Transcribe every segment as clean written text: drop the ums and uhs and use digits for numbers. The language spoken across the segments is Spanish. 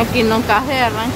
Aquí nunca cierran.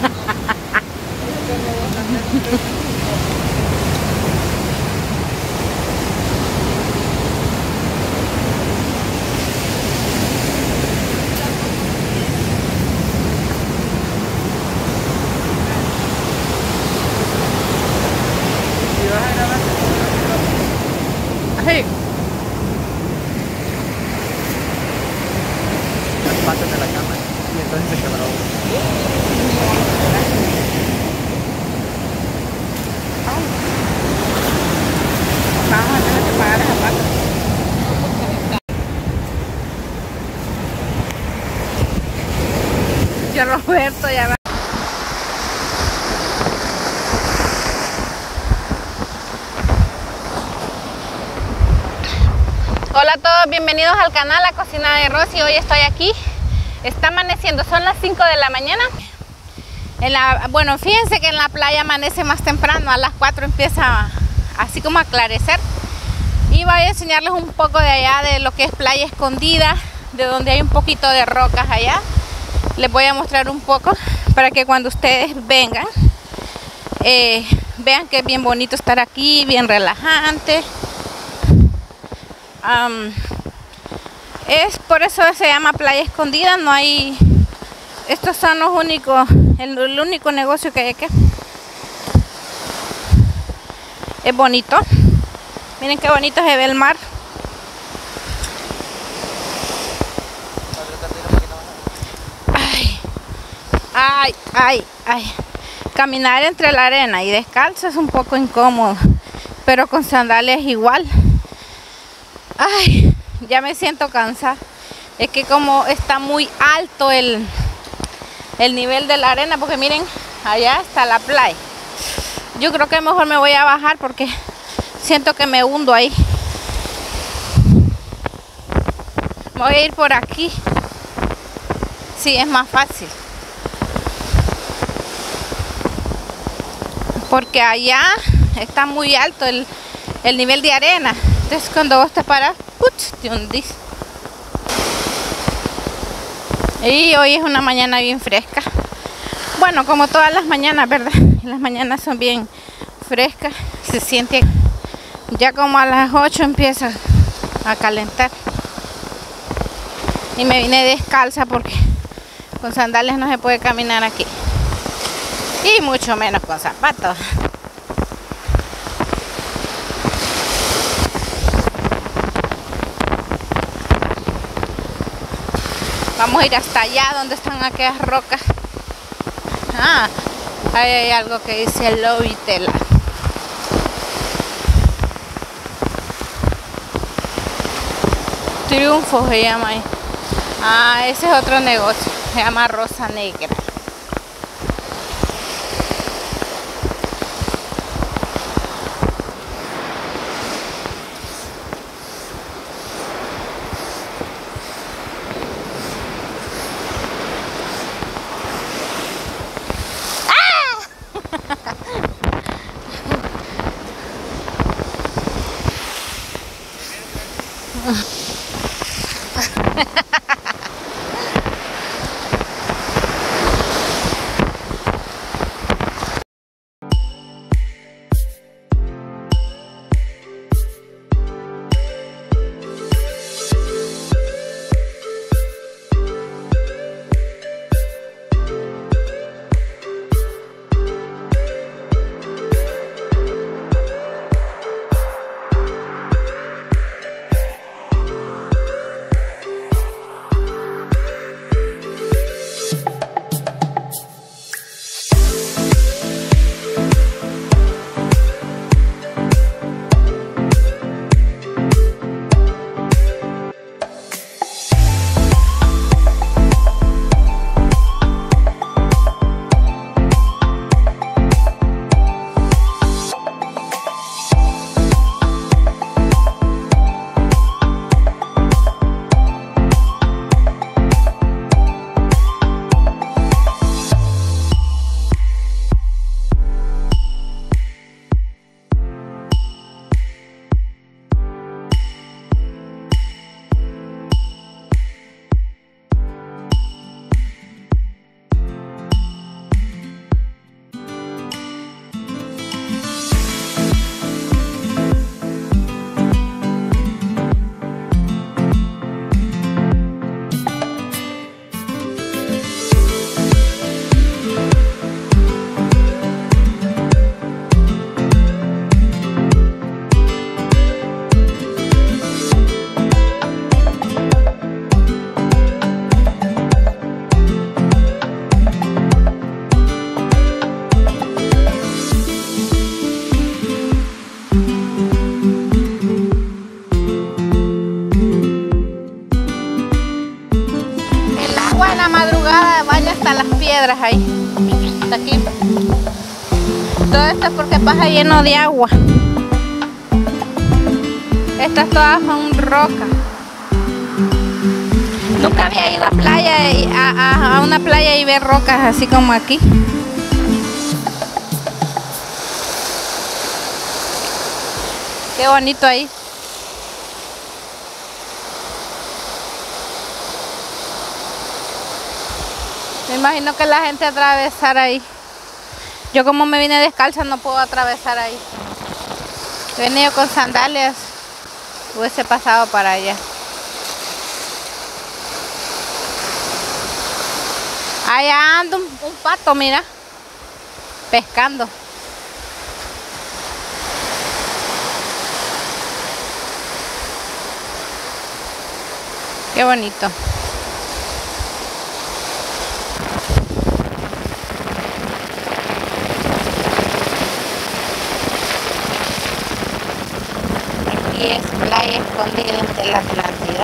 Sí. Las patas de la cama y entonces se quebró. Vamos a tener que pagar esa pata. Yo Roberto ya va. Hola a todos, bienvenidos al canal La Cocina de Rosy. Hoy estoy aquí, está amaneciendo, son las 5 de la mañana. Bueno, fíjense que en la playa amanece más temprano, a las 4 empieza así como a aclarecer. Y voy a enseñarles un poco de allá de lo que es Playa Escondida, de donde hay un poquito de rocas allá. Les voy a mostrar un poco para que cuando ustedes vengan, vean que es bien bonito estar aquí, bien relajante. Es por eso se llama Playa Escondida. No hay, estos son los únicos, el único negocio que hay aquí. Es bonito, miren qué bonito se ve el mar. Ay, caminar entre la arena y descalzo es un poco incómodo, pero con sandalias igual. Ay, ya me siento cansada. Es que como está muy alto el nivel de la arena, porque miren, allá está la playa. Yo creo que mejor me voy a bajar porque siento que me hundo ahí. Voy a ir por aquí. Sí, es más fácil. Porque allá está muy alto el nivel de arena. Entonces cuando vos te paras, te hundís. Y hoy es una mañana bien fresca. Bueno, como todas las mañanas, ¿verdad? Las mañanas son bien frescas. Se siente ya como a las 8 empieza a calentar. Y me vine descalza porque con sandalias no se puede caminar aquí. Y mucho menos con zapatos. Vamos a ir hasta allá donde están aquellas rocas. Ahí hay algo que dice Lovitela. Triunfo se llama ahí. Ese es otro negocio. Se llama Rosa Negra. piedras ahí. Hasta aquí. Todo esto es porque pasa lleno de agua. Estas todas son rocas. Nunca había ido a playa, a una playa y ver rocas así como aquí. Qué bonito ahí. Me imagino que la gente atravesará ahí. Yo como me vine descalza no puedo atravesar ahí. He venido con sandalias. Hubiese pasado para allá. Allá anda un pato, mira. Pescando. Qué bonito. Aquí es playa escondida entre la Atlántida.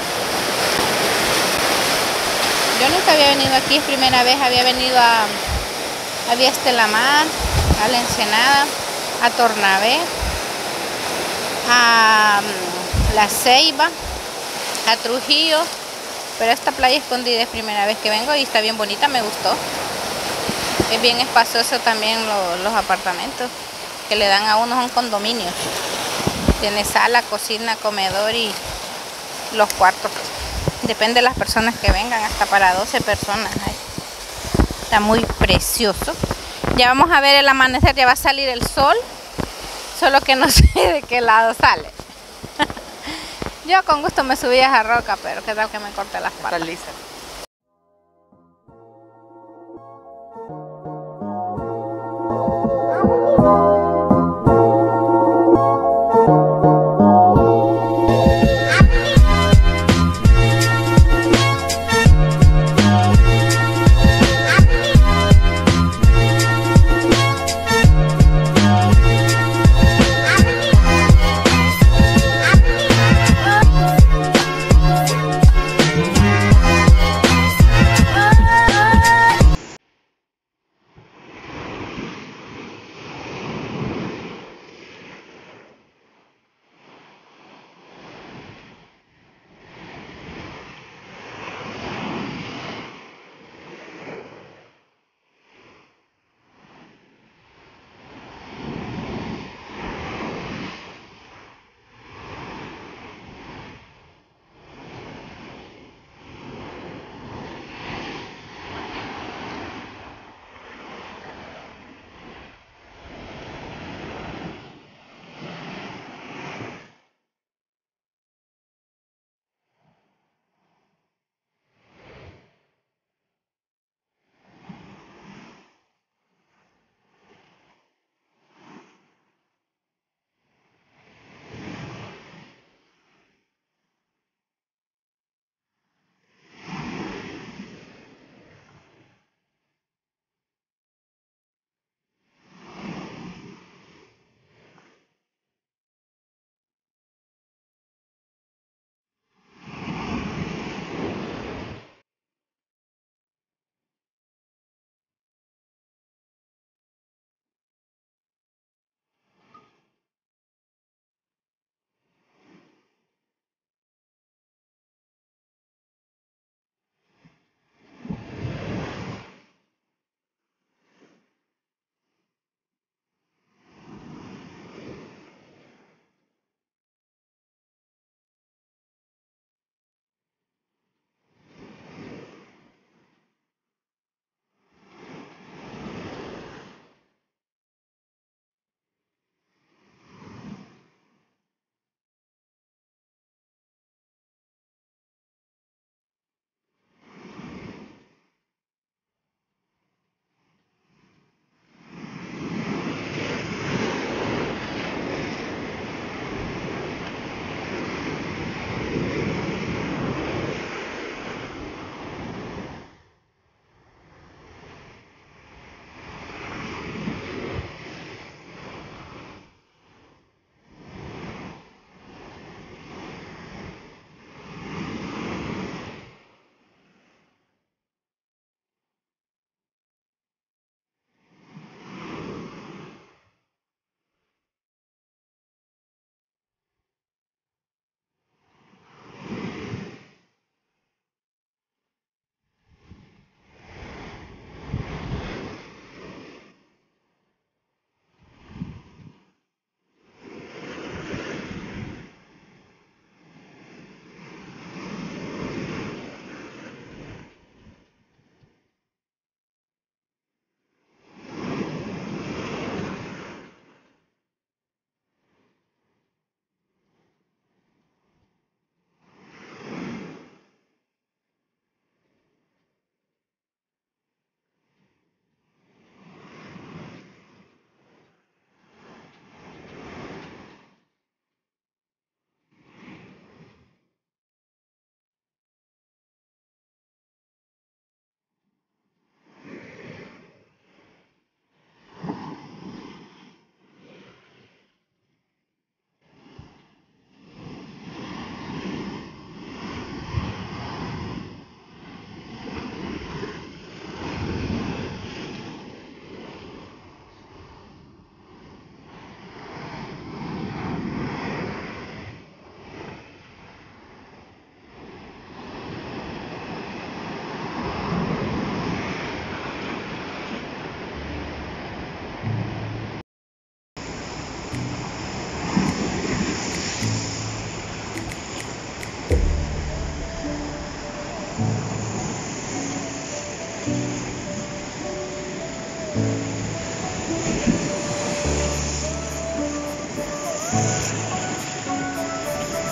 Yo nunca había venido aquí, es primera vez. Había venido a Vía Estelamar, a La Ensenada, a Tornabé, a La Ceiba, a Trujillo, pero esta playa escondida es primera vez que vengo y está bien bonita, me gustó. Es bien espacioso también los apartamentos que le dan a uno, son condominios. Tiene sala, cocina, comedor y los cuartos. Depende de las personas que vengan, hasta para 12 personas. Está muy precioso. Ya vamos a ver el amanecer, ya va a salir el sol, solo que no sé de qué lado sale. Yo con gusto me subí a esa roca, pero qué tal que me corte las patas. Está lista.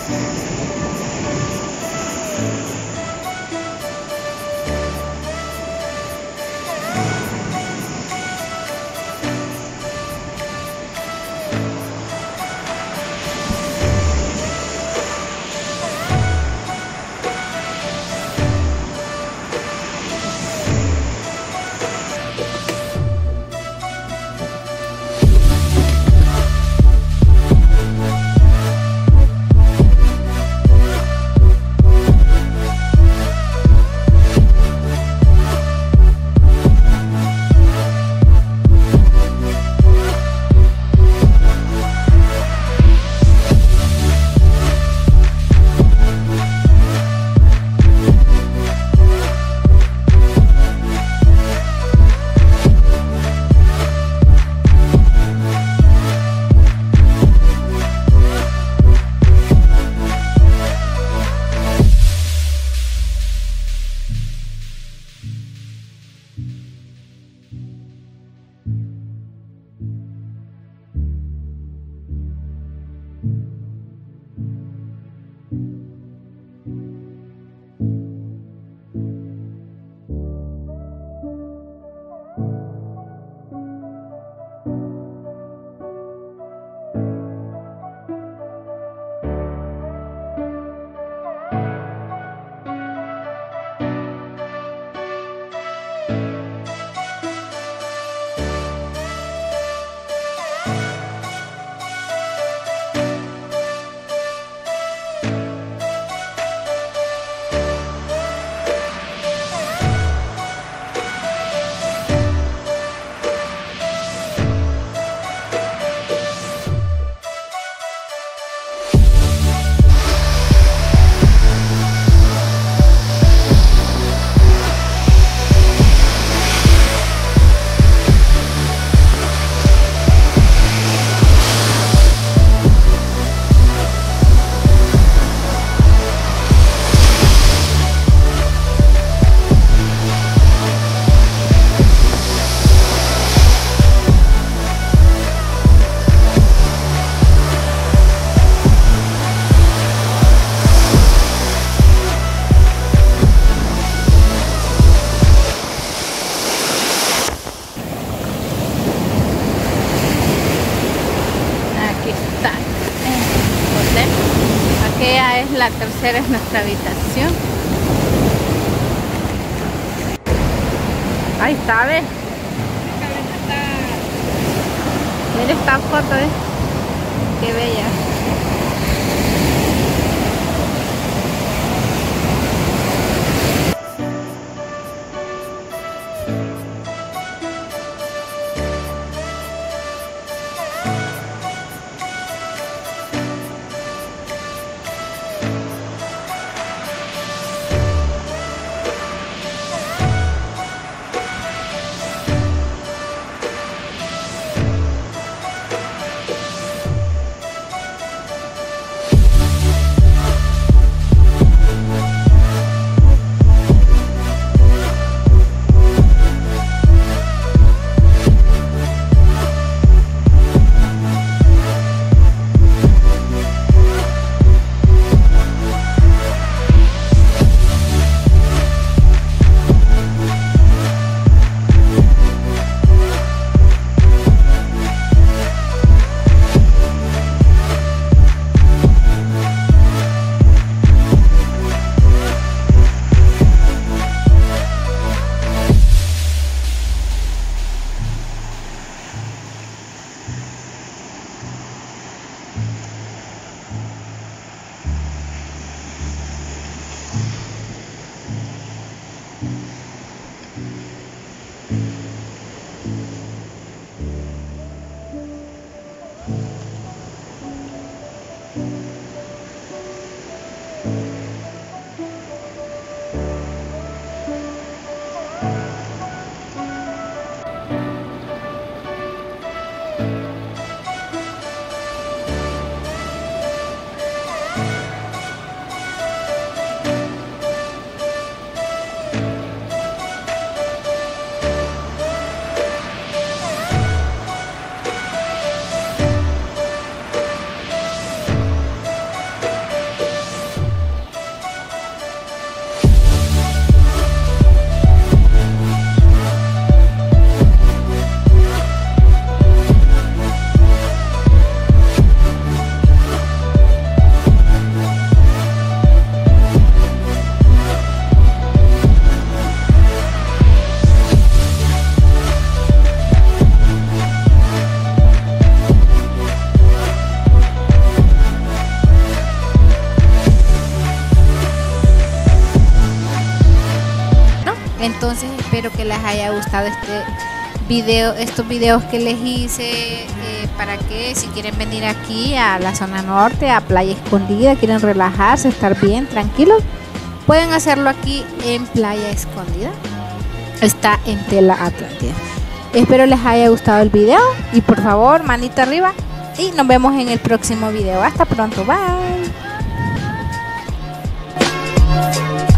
La tercera es nuestra habitación. Ahí está, ¿ves? Mira esta foto, qué bella. Entonces espero que les haya gustado estos videos que les hice, para que si quieren venir aquí a la zona norte, a Playa Escondida, quieren relajarse, estar bien tranquilos, pueden hacerlo aquí en Playa Escondida. Está en Tela Atlántida. Espero les haya gustado el video y por favor manita arriba y nos vemos en el próximo video. Hasta pronto, bye.